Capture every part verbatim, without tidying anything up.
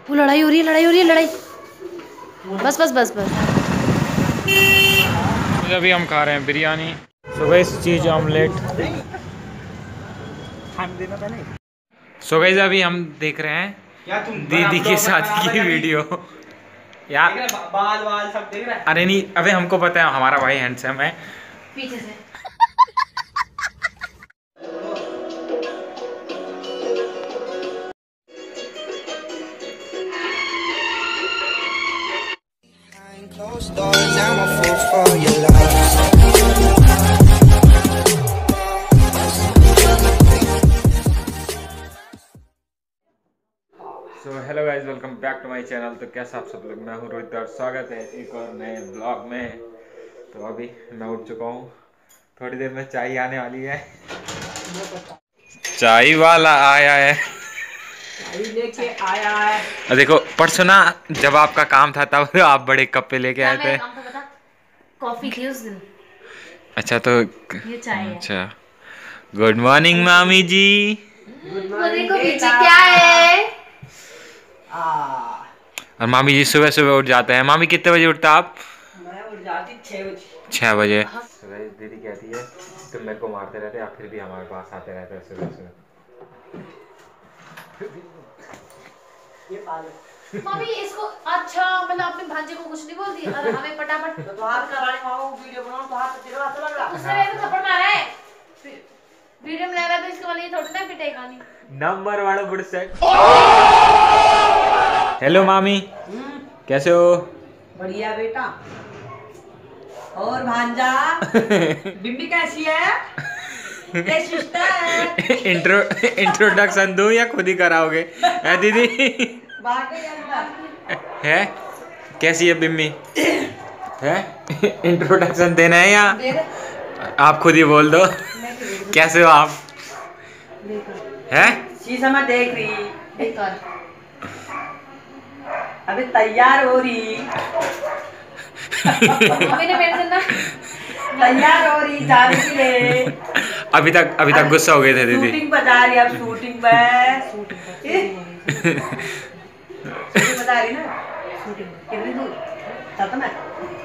वो लड़ाई हो रही है, लड़ाई हो रही है, लड़ाई। बस बस बस बस। अभी हम खा रहे हैं biryani. So guys cheese omelette. So guys अभी हम देख रहे हैं दीदी की शादी की वीडियो। यार बाल वाल सब देख रहा है। अरे नहीं, अबे हमको पता है हमारा भाई हैंडसम है। पीछे से so hello guys, welcome back to my channel. तो कैसा आप सब लोग, मैं हूँ रोहित और स्वागत है एक और नए ब्लॉग में। तो अभी मैं उठ चुका हूँ, थोड़ी देर में चाय आने वाली है। चाय वाला आया है, चाय लेके आया है। देखो परसों ना जब आपका काम था तब आप बड़े कप पे लेके आए थे। कॉफी थी उस दिन। अच्छा तो ये चाय है। अच्छा, गुड मॉर्निंग मामी जी। वो देखो पीछे क्या है। और मामी जी सुबह सुबह उठ जाते हैं। मामी कितने बजे उठता आप? मैं उठ जाती छह बजे। छः बजे। दीदी कहती है तुम मेरे को मारते रहते या फिर भी हमारे पास आते रहते हैं सुबह सुबह। ये पालो। मम्मी इसको अच्छा मतलब अपने भांजे को कुछ नहीं बोल दिया और हमें फटाफट तो हाथ कराने मारो, वीडियो बनाओ तो हाथ तेरे हाथ लग रहा। उसने मेरे को थप्पड़ मारा है। वीडियो में लग रहा था इसके वाले ये थोड़ी ना पिटेगा नहीं। नंबर वाला बुढ़ सेट। हेलो मामी, कैसे हो? बढ़िया बेटा। और भांजा बिम्बी कैसी है? ये सिस्टर। इंट्रो इंट्रोडक्शन दूं या खुद ही कराओगे? है दीदी? बाकी अंदर है कैसी है बिम्मी? है इंट्रोडक्शन देना है या आप खुद ही बोल दो? कैसे हो आप? है शीशा में देख रही। बेकार। अभी तैयार हो रही। मम्मी ने मेरे से ना तैयार हो रही जाने के लिए। अभी तक अभी तक गुस्सा हो गए थे दीदी। शूटिंग बता रही, अब शूटिंग पे शूटिंग बता रही ना। शूटिंग कितनी दूर चलता मैं।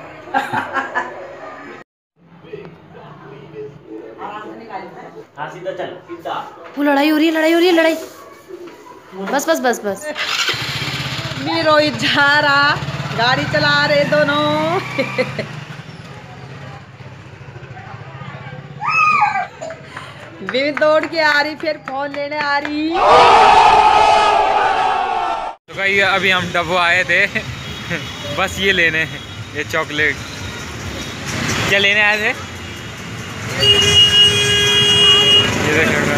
आराम से निकाली। हाँ सीधा चल सीधा। वो लड़ाई हो रही है, लड़ाई हो रही है, लड़ाई। बस बस बस बस। मी रोहित जा रहा, गाड़ी चला रहे दोनों। भी दौड़ के आ रही, फिर फोन लेने आ रही। तो भाई अभी हम डब्बो आए थे बस ये लेने, ये चॉकलेट। क्या लेने आए थे? ये देखो।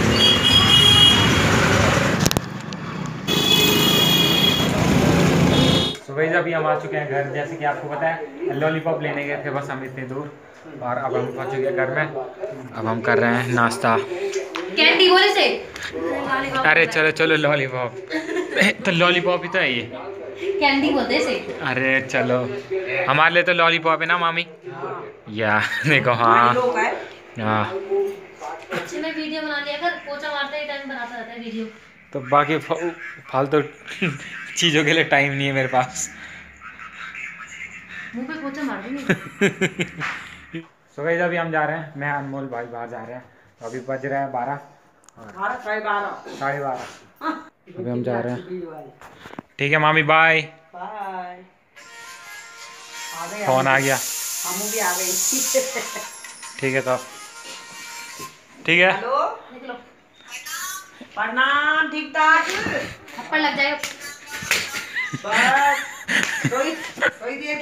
तो भाई अभी हम आ चुके हैं घर। जैसे कि आपको पता है लॉलीपॉप लेने गए थे बस हम इतनी दूर, और अब हम पहुंच चुके हैं घर में। अब हम कर रहे हैं नाश्ता। कैंडी बोले से। अरे चलो चलो लॉलीपॉप तो लॉलीपॉप ही तो है ये। कैंडी बोलते से। अरे चलो, हमारे लिए तो लॉलीपॉप है ना मामी? या देखो हाँ हाँ। अच्छे में वीडियो बना लिया कर, पोछा मारते ही टाइम बनाता रहता है वीडियो। तो बाकी फालतू चीज़ों के लिए टाइम नहीं है मेरे पास। मुंह पे पोछा मार दूंगी। सो गाइस अभी हम जा रहे हैं, मैं अनमोल भाई बाहर जा रहे हैं। तो अभी बज रहा है बारह, साढ़े बारह साढ़े बारह। अभी हम जा रहे हैं। ठीक है मामी, बाय बाय। फोन आ गया। हम भी आ गई। ठीक है तो ठीक है। हेलो निकलो। प्रणाम, ठीक ठाक। थप्पड़ लग जाएगा। बस रोहित रोहित ये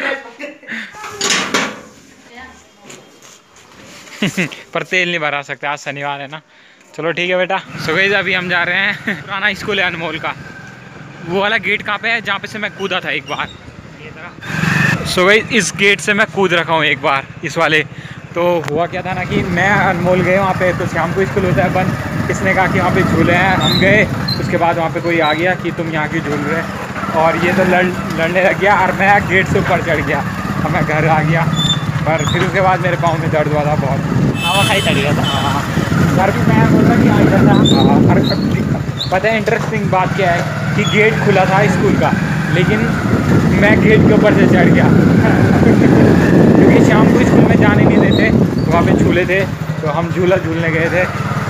पर तेल नहीं भरा सकते, आज शनिवार है ना। चलो ठीक है बेटा। सो गाइस अभी हम जा रहे हैं, पुराना स्कूल है अनमोल का। वो वाला गेट कहाँ पे है जहाँ पे से मैं कूदा था एक बार? सो गाइस इस गेट से मैं कूद रखा हूँ एक बार, इस वाले। तो हुआ क्या था ना कि मैं अनमोल गए वहाँ पे, तो शाम को स्कूल होता है बंद। किसने कहा कि वहाँ पे झूले हैं, हम गए। उसके बाद वहाँ पे कोई आ गया कि तुम यहाँ क्यों झूल रहे, और ये तो लड़ लड़ने लग गया और मैं गेट से ऊपर चढ़ गया और मैं घर आ गया। पर फिर उसके बाद मेरे पाँव में दर्द हुआ था बहुत। हवा खाई चढ़ गया था। हाँ घर भी मैं बोल रहा कि आज था। पता है इंटरेस्टिंग बात क्या है कि गेट खुला था स्कूल का, लेकिन मैं गेट के ऊपर से चढ़ गया क्योंकि शाम को स्कूल में जाने नहीं देते, वहाँ पे झूले थे तो हम झूला झूलने गए थे।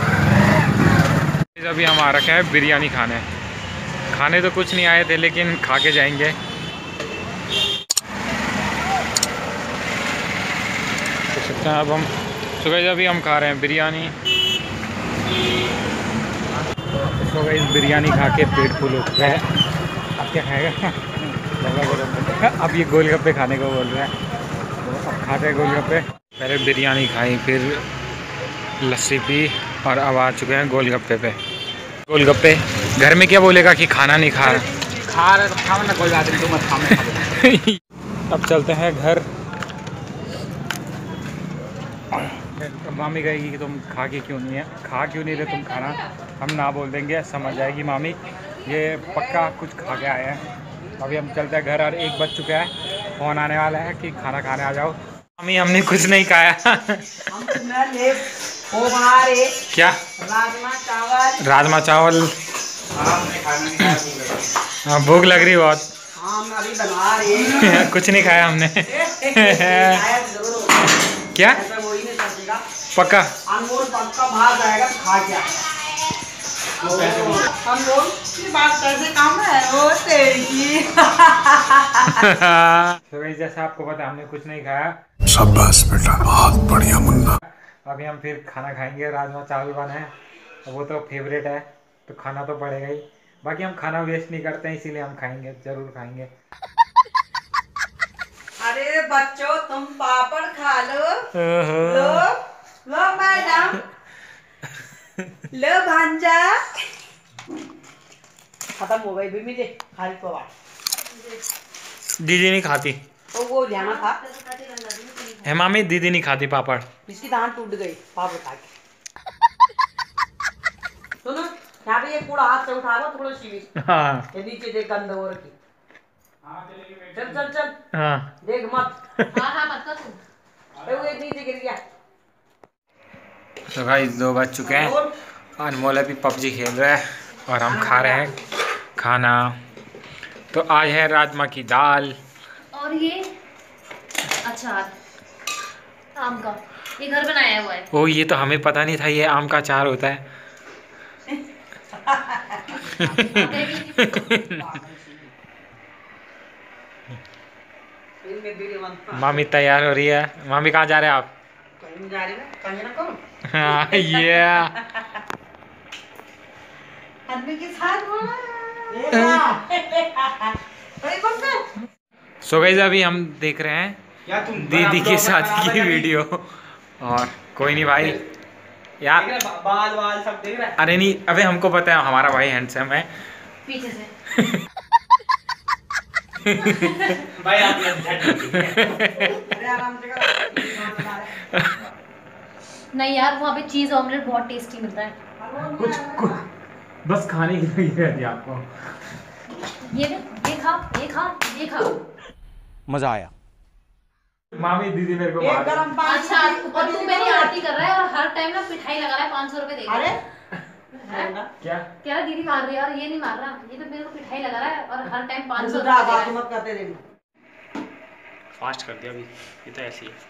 अभी हम आ रखे हैं बिरयानी खाने। खाने तो कुछ नहीं आए थे लेकिन खा के जाएंगे। देख सकते हैं अब हम सुबह अभी हम खा रहे हैं बिरयानी। तो भाई बिरयानी खा के पेट फुल हो चुका है। अब क्या खाएगा? अब ये गोलगप्पे खाने को बोल रहा है, तो अब खाते हैं गोलगप्पे। पहले बिरयानी खाई, फिर लस्सी पी और अब आ चुके हैं गोलगप्पे पे। गोलगप्पे घर में क्या बोलेगा कि खाना नहीं खा रहा, खा रहे तो खाओ ना, कोई बात नहीं, तुम मत खाओ। अब चलते हैं घर। मामी कहेगी कि तुम खा के क्यों नहीं है, खा क्यों नहीं रहे तुम खाना। हम ना बोल देंगे, समझ जाएगी मामी, ये पक्का कुछ खा के आए हैं। अभी हम चलते हैं घर और एक बज चुका है, फ़ोन आने वाला है कि खाना खाने आ जाओ। मामी हमने कुछ नहीं खाया। हम तुम्हें ले वो बना रहे क्या? राजमा चावल। राजमा चावल। हाँ भूख लग रही बहुत। हम अभी बना रहे कुछ नहीं खाया हमने। शायद जरूर होगा। क्या? ऐसा वही नहीं समझेगा। पक्का अनमोल पक्का बाहर जाएगा तो खा क्या? अनमोल की बात कैसे काम है वो तेरी। तो भाई जैसा आपको पता हमने कुछ नहीं खाया। शाबाश बेटा, बहुत बढ़िया मुन्ना। अभी हम फिर खाना खाएंगे। राजमा चावल बना है, वो तो फेवरेट है तो खाना तो पड़ेगा ही। बाकी हम खाना वेस्ट नहीं करते हैं, इसीलिए हम खाएंगे, जरूर खाएंगे। अरे बच्चों तुम पापड़ खा लो। लो लो मैडम, लो भांजा। खत्म हो गई भी मुझे खाली पवार। दीदी नहीं खाती तो वो ध्यान था है मामी, दीदी नहीं खाती पापड़। इसकी दांत टूट गई पापड़ खा के। सुनो यहाँ पे ये कूड़ा हाथ से उठा लो थोड़ी सी, हाँ ये नीचे देख गंद हो रखी। चल चल चल हाँ देख मत। हाँ हाँ मत कर तू। ए, वो एक नीचे गिर गया। तो भाई दो बज चुके हैं, अनमोल अभी पबजी खेल रहा है और हम खा रहे हैं खाना। तो आज है राजमा की दाल। और ये अचार आम का, ये घर बनाया हुआ है। ओ ये तो हमें पता नहीं था ये आम का अचार होता है। मामी तैयार हो रही है। मामी कहाँ जा रहे हैं आप? कहीं जा रही है, कहीं ना करो। हाँ ये आदमी के साथ सो गाइस अभी हम देख रहे हैं क्या तुम दीदी के साथ की वीडियो। और कोई नहीं भाई यार, बाल वाल सब देख रहा है। अरे नहीं अबे हमको पता है हमारा भाई हैंडसम है। पीछे से भाई आप ये झट अरे आराम से कर। नहीं यार, वहाँ पे चीज ऑमलेट बहुत टेस्टी मिलता है। कुछ कुछ बस खाने की लगी रहती है आपको। ये ले, ये खा, ये खा, ये खा। मजा आया। मामी दीदी मेरे को एक मार गरम पानी। अच्छा, और तू मेरी आरती कर रहा है और हर टाइम ना पिठाई लगा रहा है। पाँच सौ रुपए दे। अरे क्या क्या दीदी मार रही है और ये नहीं मार रहा, ये तो मेरे को पिठाई लगा रहा है और हर टाइम पाँच सौ रुद्रा रुपए बात दे रहा मत करते देखो। फास्ट कर दिया अभी, ये तो ऐसी है।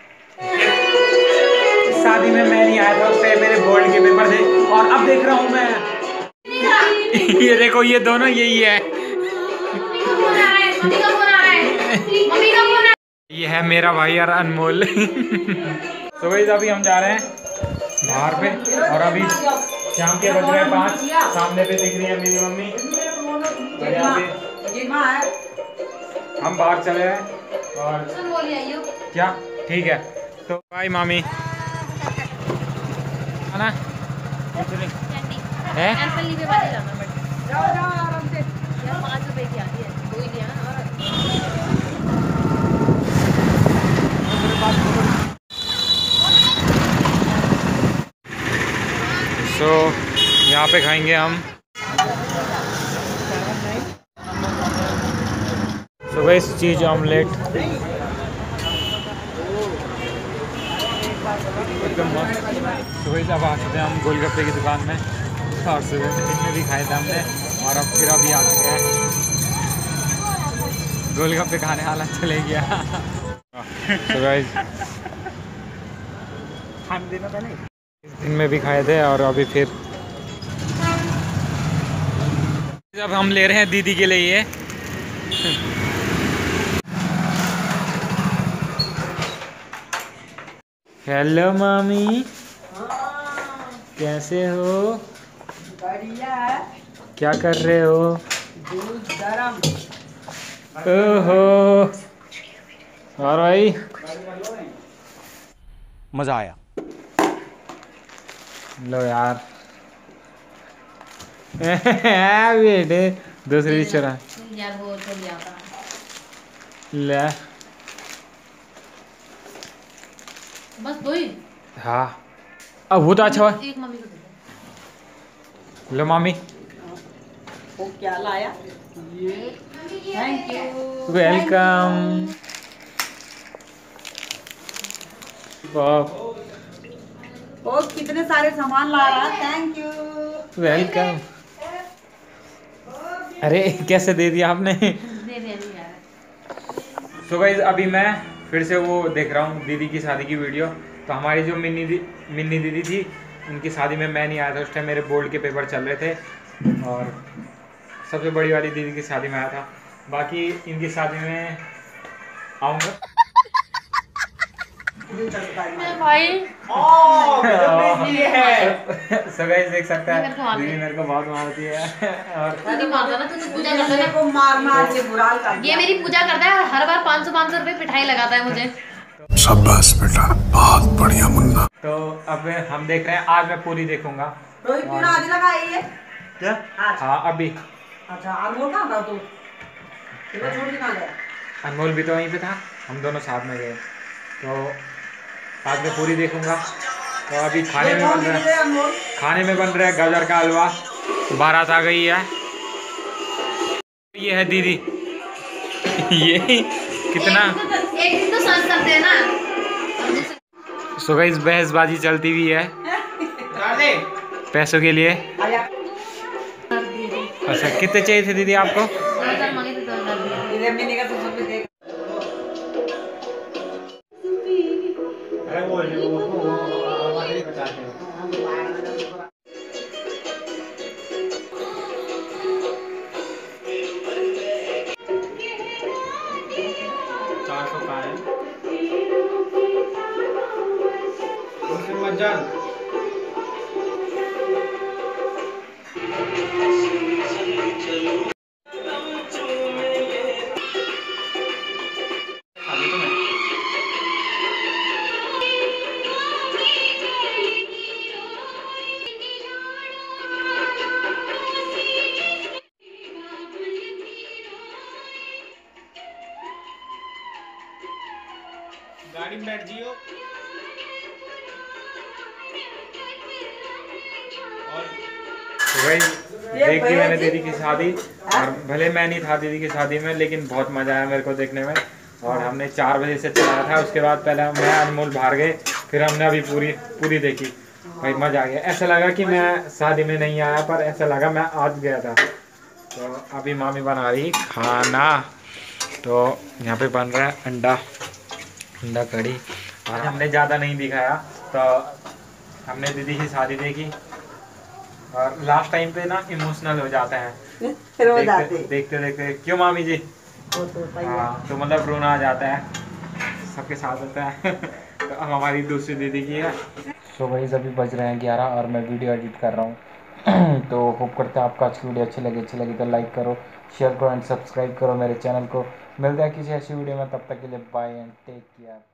इस शादी में मैं नहीं आया था, उससे मेरे बोर्ड के पेपर थे और अब देख रहा हूँ मैं। है। ये देखो ये दोनों यही है। मम्मी का फोन आ रहा है, मम्मी का फोन आ रहा है, मम्मी का फोन आ रहा है। ये है मेरा भाई और अनमोल। तो भाई अभी हम जा रहे हैं बाहर पे और अभी शाम के बज रहे हैं पाँच। सामने पे दिख रही है मेरी मम्मी और यहाँ पे जी माँ है। हम बाहर चले हैं और सुन बोलिए आइयो। क्या ठीक है। तो भाई मामी है ना कैंडी है? एप्पल पे बात जाना बट जाओ जाओ आराम से। यार पाँच रुपए की आती है, दो ही लिया ना। सो यहाँ पे खाएंगे हम। सो भाई चीज़ ऑमलेट एकदम मस्त। तो भाई अब आ चुके हैं हम गोलगप्पे की दुकान में और सुबह में दिन में भी खाए थे हमने और अब फिर अभी आ चुके हैं गोलगप्पे खाने वाला चले गया। तो गाइस खाने देना पहले। दिन में भी खाए थे और अभी फिर अब हम ले रहे हैं दीदी के लिए ये। हेलो मामी, कैसे हो? बढ़िया। क्या कर रहे हो? दूध गरम। ओहो, और भाई मजा आया। लो यार। बेटे दूसरी चुरा यार वो तो लिया था। ले। बस दो ही। हाँ अब वो तो अच्छा हुआ। एक मम्मी को दे दो। लो मामी। वो क्या लाया? ये थैंक यू। वेलकम। ओ कितने सारे सामान ला रहा। Thank you. वेलकम। अरे कैसे दे दिया आपने? दे दे नहीं यार। तो गाइस अभी मैं फिर से वो देख रहा हूँ दीदी की शादी की वीडियो। तो हमारी जो मिन्नी दी मिन्नी दीदी थी उनकी शादी में मैं नहीं आया था उस टाइम, मेरे बोर्ड के पेपर चल रहे थे और सबसे बड़ी वाली दीदी की शादी में आया था। बाकी इनकी शादी में आऊँगा। भाई सब गाइस देख सकते मेरे को हैं मारती दीदी है। मेरे को बहुत मारती है और दीदी मारता ना, तू तो पूजा करता मेरे है। को मार मार के बुराल कर ये दिया। मेरी पूजा करता है, हर बार पाँच सौ पाँच सौ रुपए पिटाई लगाता है मुझे। शाबाश बेटा, बहुत बढ़िया मुन्ना। तो अब हम देख रहे हैं, आज मैं पूरी देखूंगा। रोहित क्यों आज लगाई है? क्या? आज। हाँ अभी अच्छा अनमोल कहाँ था तू? तेरे छोड़ के कहाँ गया? अनमोल भी तो वहीं पे था, हम दोनों साथ में गए। तो आज मैं पूरी देखूंगा। तो अभी खाने ये में कौन बन रहा दीदी है है अनमोल? खाने में बन रहा है गाजर का हलवा। बारात आ गई है। ये है दीदी। ये कितना एक दिन तो, एक दिन तो सांस करते हैं ना। अब जैसे सो गाइस बहसबाजी चलती हुई है पैसों के लिए। आया। अच्छा कितने चाहिए थे दीदी आपको? दो हजार मांगे थे, दो हजार दिए। इधर मैंने कहा तुम भी देख। चार सौ का है मत जान। गाड़ी में बैठ जियो और वही देख ली मैंने दीदी की शादी। और भले मैं नहीं था दीदी की शादी में, लेकिन बहुत मज़ा आया मेरे को देखने में। और हमने चार बजे से चलाया था, उसके बाद पहले मैं अनमोल बाहर गए, फिर हमने अभी पूरी पूरी देखी। भाई मज़ा आ गया, ऐसा लगा कि मैं शादी में नहीं आया, पर ऐसा लगा मैं आज गया था। तो अभी मामी बना रही खाना। तो यहाँ पे बन रहा है अंडा अंडा कड़ी। और हमने ज़्यादा नहीं दिखाया, तो हमने दीदी की शादी देखी और लास्ट टाइम पे ना इमोशनल हो जाते हैं रोज आते। देखते देखते देखते। क्यों मामी जी? वो तो सही है। हाँ तो मतलब रोना आ जाता है, सबके साथ होता है। तो अब हमारी दूसरी दीदी की है। सो भाई अभी बज रहे हैं ग्यारह और मैं वीडियो एडिट कर रहा हूँ। तो होप करते हैं आपको आज की वीडियो अच्छी लगी। अच्छी लगी तो लाइक करो, शेयर करो एंड सब्सक्राइब करो मेरे चैनल को। मिलते हैं किसी ऐसी वीडियो में, तब तक के लिए बाय एंड टेक केयर।